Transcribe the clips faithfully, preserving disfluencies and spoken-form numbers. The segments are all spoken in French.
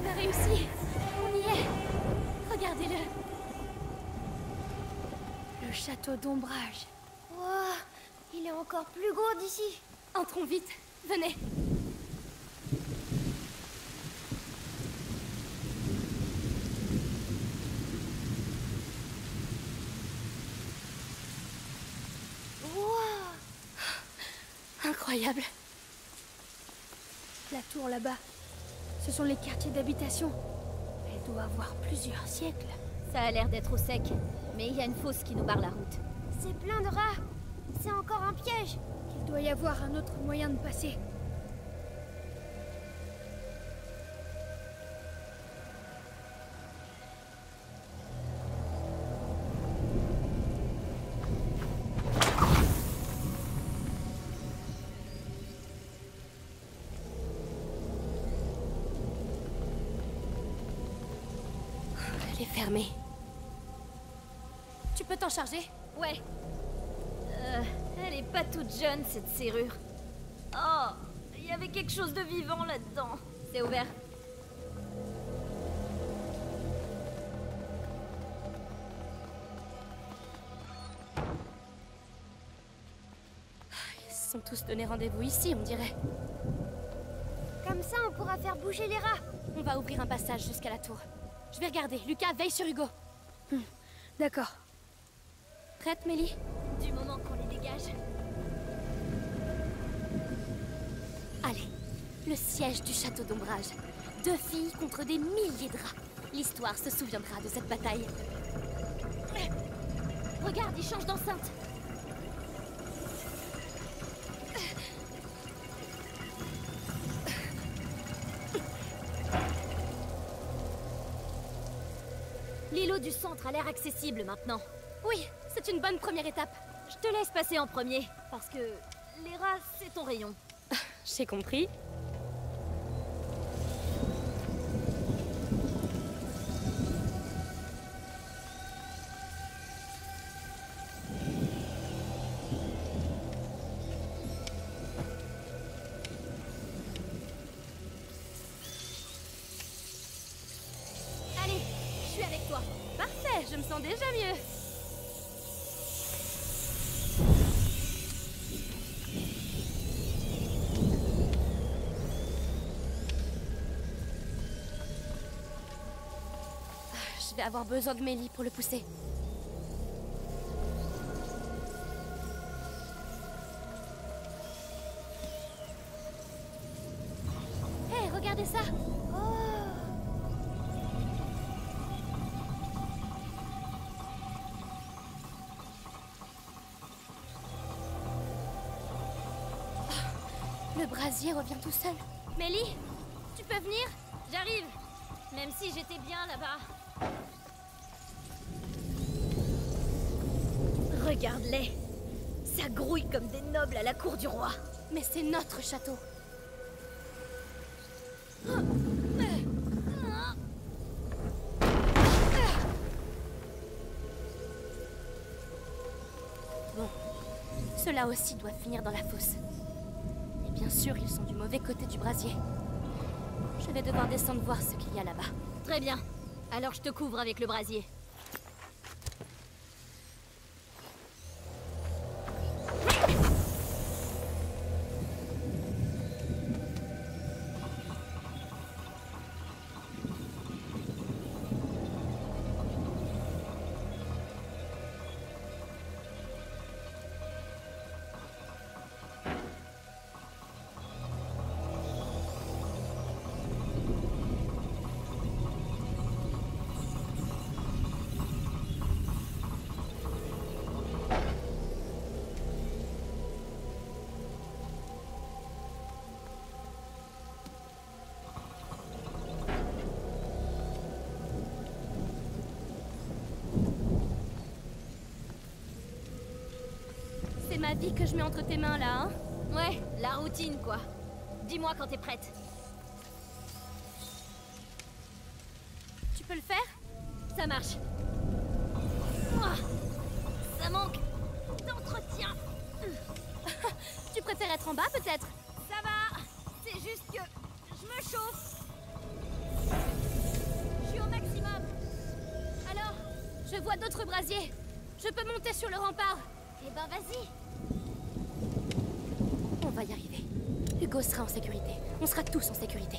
On a réussi. On y est. Regardez-le. Le château d'Ombrage. Wow, il est encore plus gros d'ici. Entrons vite. Venez. Incroyable. La tour là-bas, ce sont les quartiers d'habitation. Elle doit avoir plusieurs siècles. Ça a l'air d'être au sec, mais il y a une fosse qui nous barre la route. C'est plein de rats. C'est encore un piège. Il doit y avoir un autre moyen de passer. Elle est fermée. Tu peux t'en charger? Ouais. Euh, elle est pas toute jeune, cette serrure. Oh, il y avait quelque chose de vivant là-dedans. C'est ouvert. Ils se sont tous donné rendez-vous ici, on dirait. Comme ça, on pourra faire bouger les rats. On va ouvrir un passage jusqu'à la tour. Je vais regarder. Lucas, veille sur Hugo. Hum, D'accord. Prête, Mélie? Du moment qu'on les dégage. Allez, le siège du château d'Ombrage. Deux filles contre des milliers de rats. L'histoire se souviendra de cette bataille. Regarde, il change d'enceinte. L'îlot du centre a l'air accessible maintenant. Oui, c'est une bonne première étape. Je te laisse passer en premier, parce que les rats, c'est ton rayon. J'ai compris. Allez, je suis avec toi. Parfait, je me sens déjà mieux. Je vais avoir besoin de Mélie pour le pousser. Hé, hey, regardez ça! Oh. Le brasier revient tout seul. Mélie, tu peux venir? J'arrive, même si j'étais bien là-bas. Regarde-les. Ça grouille comme des nobles à la cour du roi. Mais c'est notre château. Bon, ceux-là aussi doivent finir dans la fosse. Et bien sûr, ils sont du mauvais côté du brasier. Je vais devoir descendre voir ce qu'il y a là-bas. Très bien. Alors je te couvre avec le brasier. C'est ma vie que je mets entre tes mains là, hein? Ouais, la routine quoi. Dis-moi quand t'es prête. Tu peux le faire? Ça marche. Ouah, ça manque d'entretien. Tu préfères être en bas peut-être? Ça va, c'est juste que je me chauffe. vois d'autres brasiers. Je peux monter sur le rempart. Eh ben vas-y. On va y arriver. Hugo sera en sécurité. On sera tous en sécurité.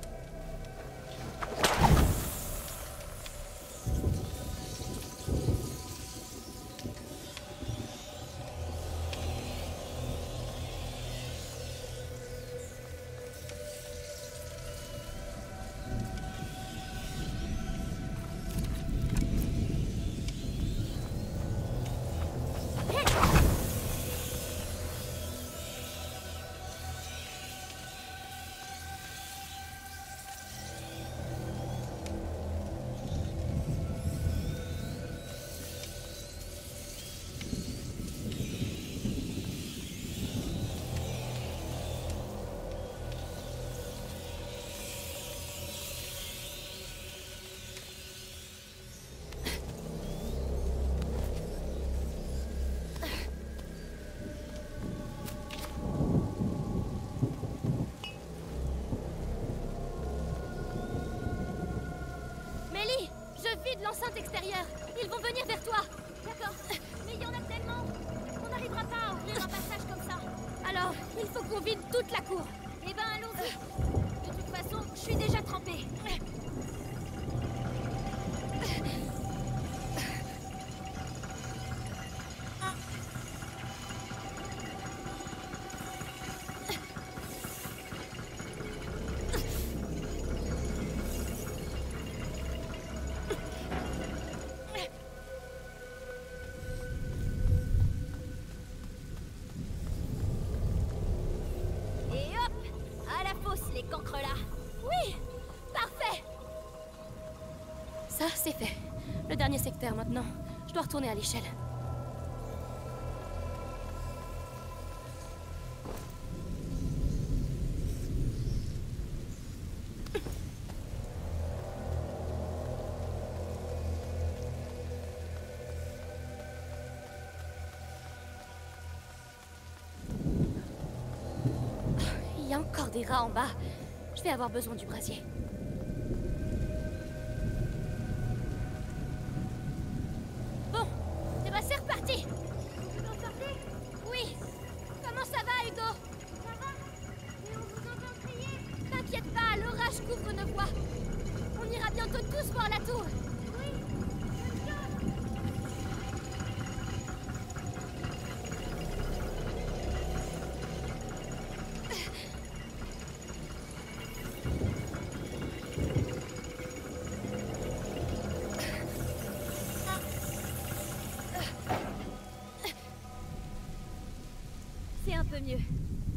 De l'enceinte extérieure. Ils vont venir vers toi. D'accord. Mais il y en a tellement. On n'arrivera pas à ouvrir un passage comme ça. Alors, il faut qu'on vide toute la cour. Eh ben, allons-y. De toute façon, je suis déjà trempée. Les cancres là. Oui, parfait. Ça, c'est fait. Le dernier secteur maintenant. Je dois retourner à l'échelle. Il y a encore des rats en bas. Je vais avoir besoin du brasier. Bon, eh ben c'est reparti. Tu peux en sortir? Oui. Comment ça va, Hugo? Ça va? Mais on vous entend crier. T'inquiète pas, l'orage couvre nos voies. On ira bientôt tous voir la tour. Oui. Let's go. C'est un peu mieux.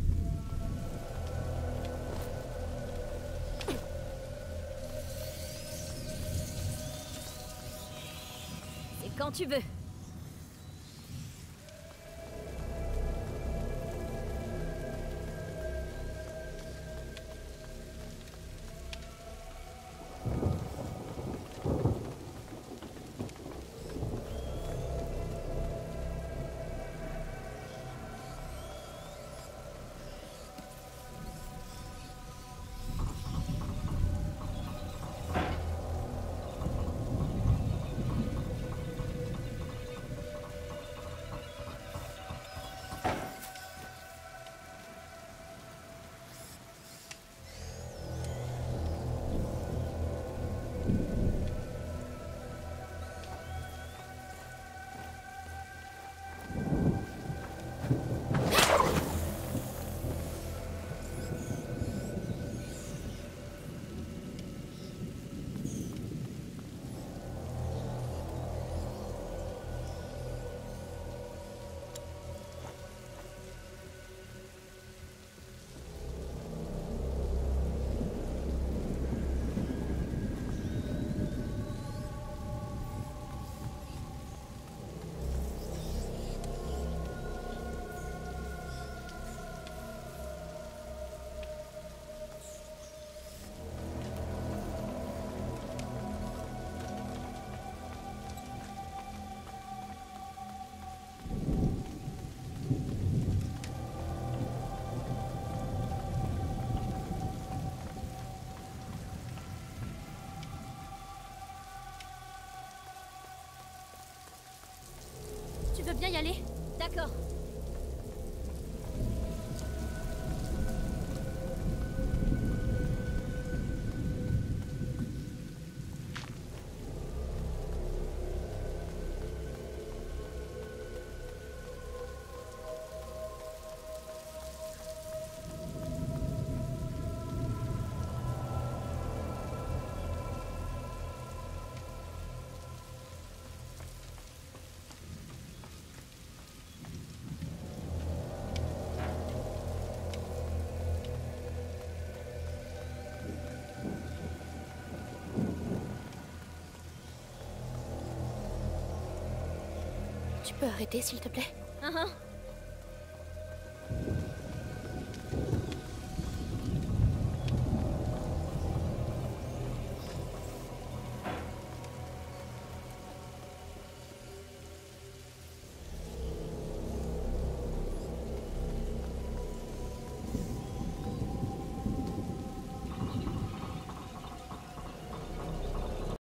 C'est quand tu veux. bien y aller. D'accord. Tu peux arrêter, s'il te plaît? Hein, hein.